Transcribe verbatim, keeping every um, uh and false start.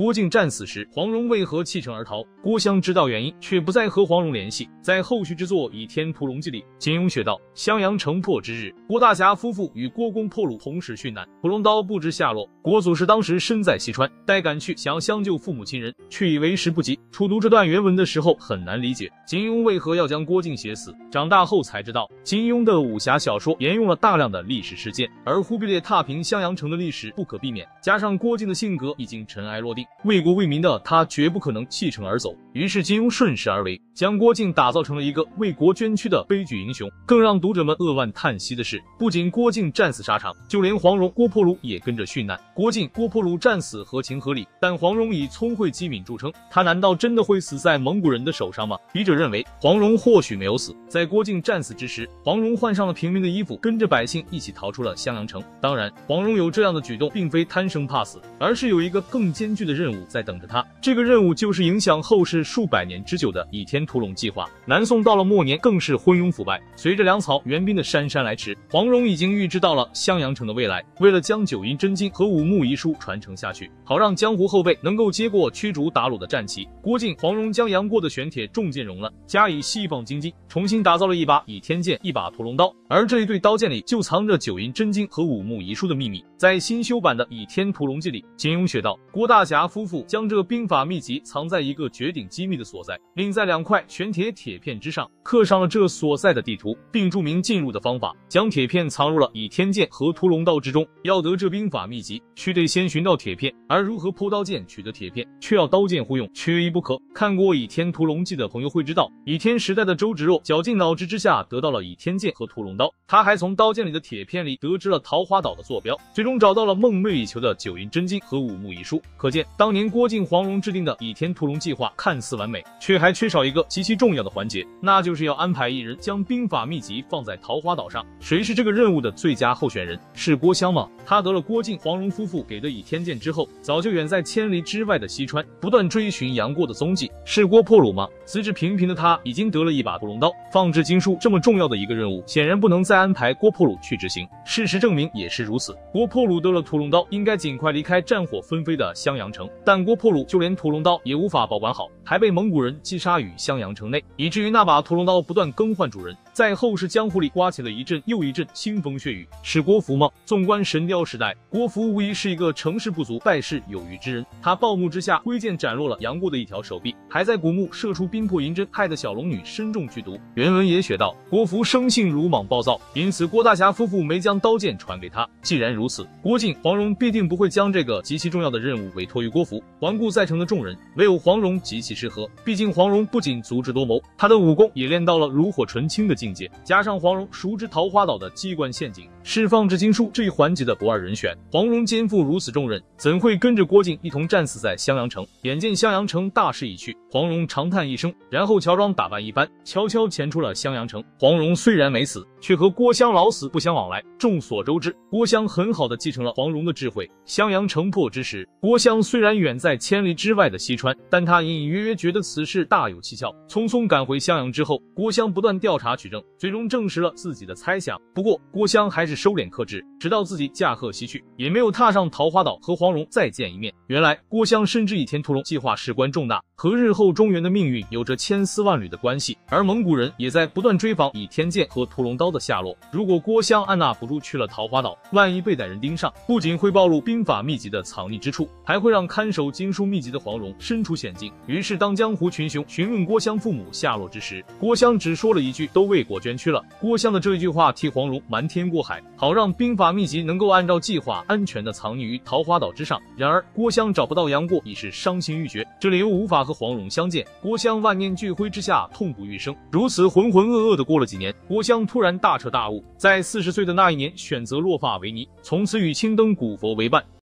郭靖战死时，黄蓉为何弃城而逃？郭襄知道原因，却不再和黄蓉联系。在后续之作《倚天屠龙记》里，金庸写道：襄阳城破之日，郭大侠夫妇与郭公破虏同时殉难，屠龙刀不知下落。郭祖师当时身在西川，待赶去想相救父母亲人，却以为时不及。初读这段原文的时候很难理解金庸为何要将郭靖写死，长大后才知道，金庸的武侠小说沿用了大量的历史事件，而忽必烈踏平襄阳城的历史不可避免，加上郭靖的性格已经尘埃落定，为国为民的他绝不可能弃城而走。于是金庸顺势而为，将郭靖打造成了一个为国捐躯的悲剧英雄。更让读者们扼腕叹息的是，不仅郭靖战死沙场，就连黄蓉、郭沫若也跟着殉难。郭靖、郭沫若战死合情合理，但黄蓉以聪慧机敏著称，她难道真的会死在蒙古人的手上吗？笔者认为，黄蓉或许没有死，在郭靖战死之时，黄蓉换上了平民的衣服，跟着百姓一起逃出了襄阳城。当然，黄蓉有这样的举动，并非贪生怕死，而是有一个更艰巨的任务在等着她。这个任务就是影响后世数百年之久的倚天屠龙计划。南宋到了末年，更是昏庸腐败。随着粮草援兵的姗姗来迟，黄蓉已经预知到了襄阳城的未来。为了将九阴真经和五木遗书传承下去，好让江湖后辈能够接过驱逐鞑虏的战旗，郭靖、黄蓉将杨过的玄铁重剑熔了，加以细放精金，重新打造了一把倚天剑，一把屠龙刀。而这一对刀剑里就藏着九阴真经和五木遗书的秘密。在新修版的《倚天屠龙记》里，金庸写道，郭大侠夫妇将这兵法秘籍藏在一个绝顶机密的所在，并在两块玄铁铁片之上刻上了这所在的地图，并注明进入的方法，将铁片藏入了倚天剑和屠龙刀之中。要得这兵法秘籍，须得先寻到铁片，而如何剖刀剑取得铁片，却要刀剑互用，缺一不可。看过《倚天屠龙记》的朋友会知道，倚天时代的周芷若绞尽脑汁之下得到了倚天剑和屠龙刀，他还从刀剑里的铁片里得知了桃花岛的坐标，最终找到了梦寐以求的九阴真经和五木遗书。可见当年郭靖、黄蓉制定的倚天屠龙计划看似完美，却还缺少一个极其重要的环节，那就是要安排一人将兵法秘籍放在桃花岛上。谁是这个任务的最佳候选人？是郭襄吗？他得了郭靖、黄蓉夫妇给的倚天剑之后，早就远在千里之外的西川，不断追寻杨过的踪迹。是郭沫若吗？资质平平的他已经得了一把屠龙刀，放置经书这么重要的一个任务，显然不能再安排郭沫若去执行。事实证明也是如此，郭沫若得了屠龙刀，应该尽快离开战火纷飞的襄阳城，但郭沫若就连屠龙刀也无法保管好，还被蒙古人击杀于襄阳城内，以至于那把屠龙刀不断更换主人，在后世江湖里刮起了一阵又一阵腥风血雨。是郭芙吗？纵观神雕时代，郭芙无疑是一个成事不足败事有余之人。他暴怒之下挥剑斩落了杨过的一条手臂，还在古墓射出冰魄银针，害得小龙女身中剧毒。原文也写道，郭芙生性鲁莽暴躁，因此郭大侠夫妇没将刀剑传给他。既然如此，郭靖、黄蓉必定不会将这个极其重要的任务委托于郭芙。环顾在场的众人，唯有黄蓉极其适合。毕竟黄蓉不仅足智多谋，她的武功也练到了炉火纯青的境界，加上黄蓉熟知桃花岛的机关陷阱，是放置经书这一环节的不二人选。黄蓉肩负如此重任，怎会跟着郭靖一同战死在襄阳城？眼见襄阳城大势已去，黄蓉长叹一声，然后乔装打扮一番，悄悄潜出了襄阳城。黄蓉虽然没死，却和郭襄老死不相往来。众所周知，郭襄很好的继承了黄蓉的智慧。襄阳城破之时，郭襄虽然远在千里之外的西川，但他隐隐约约觉得此事大有蹊跷。匆匆赶回襄阳之后，郭襄不断调查取证，最终证实了自己的猜想。不过郭襄还是收敛克制，直到自己驾鹤西去，也没有踏上桃花岛和黄蓉再见一面。原来郭襄深知倚天屠龙计划事关重大，和日后中原的命运有着千丝万缕的关系，而蒙古人也在不断追访倚天剑和屠龙刀的下落。如果郭襄按捺不住去了桃花岛，万一被歹人盯上，不仅会暴露兵法秘籍的藏匿之处，还会让看守经书秘籍的黄蓉身处险境。于是当江湖群雄询问郭襄父母下落之时，郭襄只说了一句都为国捐躯了。郭襄的这一句话替黄蓉瞒天过海，好让兵法秘籍能够按照计划安全的藏匿于桃花岛之上。然而郭襄找不到杨过已是伤心欲绝，这里又无法和黄蓉相见，郭襄万念俱灰之下痛不欲生。如此浑浑噩噩的过了几年，郭襄突然大彻大悟，在四十岁的那一年选择落发为尼，从此与青灯古佛为伴。